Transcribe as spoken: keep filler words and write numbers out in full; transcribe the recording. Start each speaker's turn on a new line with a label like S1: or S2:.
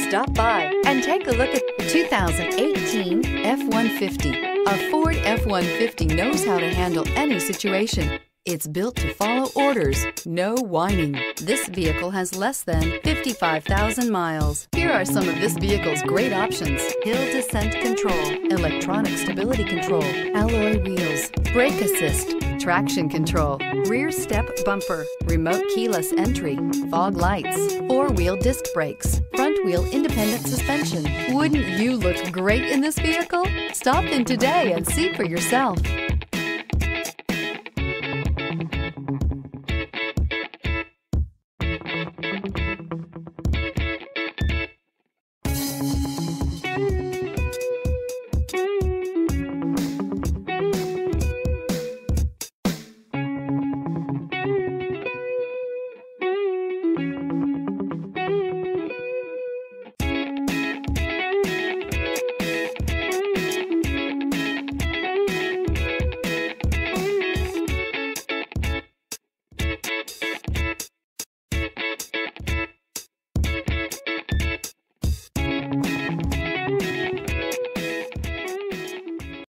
S1: Stop by and take a look at the two thousand eighteen F one fifty. A Ford F one fifty knows how to handle any situation. It's built to follow orders, no whining. This vehicle has less than fifty-five thousand miles. Here are some of this vehicle's great options: hill descent control, electronic stability control, alloy wheels, brake assist, traction control, rear step bumper, remote keyless entry, fog lights, four-wheel disc brakes, front-wheel independent suspension. Wouldn't you look great in this vehicle? Stop in today and see for yourself.